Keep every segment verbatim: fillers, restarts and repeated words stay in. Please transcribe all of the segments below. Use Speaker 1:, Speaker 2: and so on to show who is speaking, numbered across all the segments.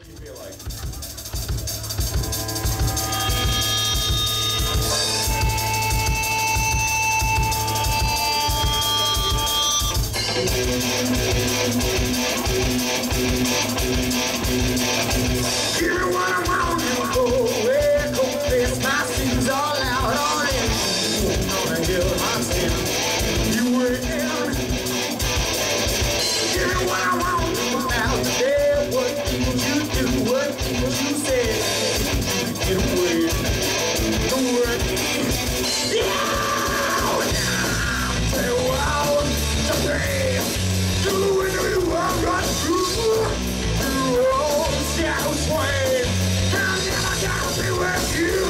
Speaker 1: you feel like?
Speaker 2: Give me what I want, you go away, confess my sins all out on it. On the hill, my sin, you were in. Give me what I want, you out there. What did you do? What did you say? Get away, don't worry. Yeah, now, say wow, say, do it, do it, I'm not true. Shadow sway, and never gotta be with you.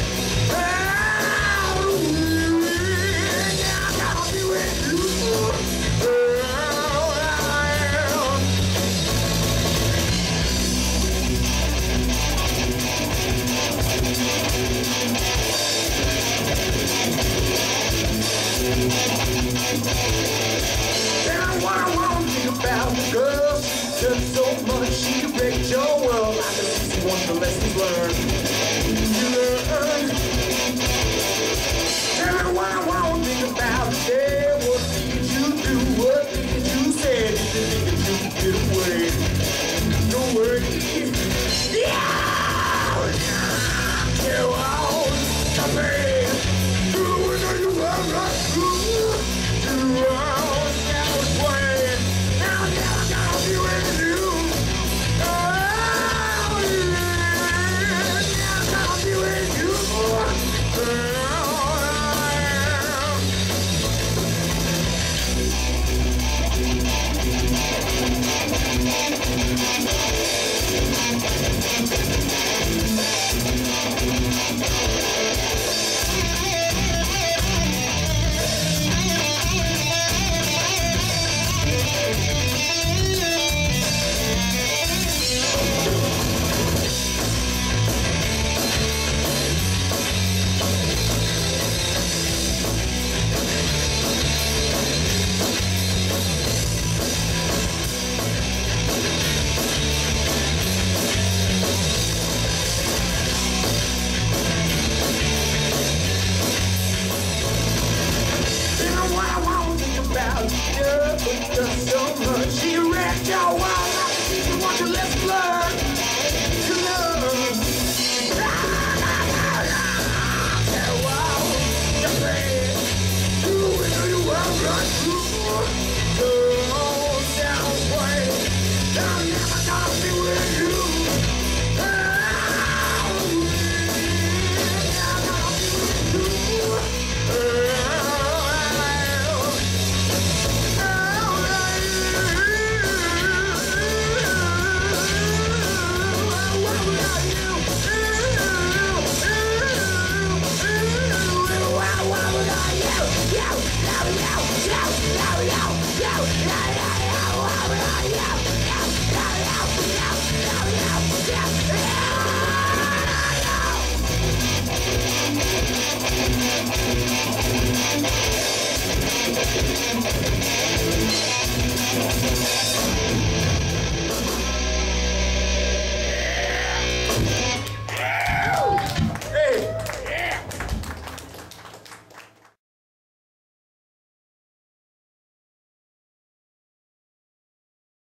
Speaker 2: Oh, I gotta be with you. Oh, I am. And what I want to think about the girl, she took so much, she wrecked your world. I can see one for less than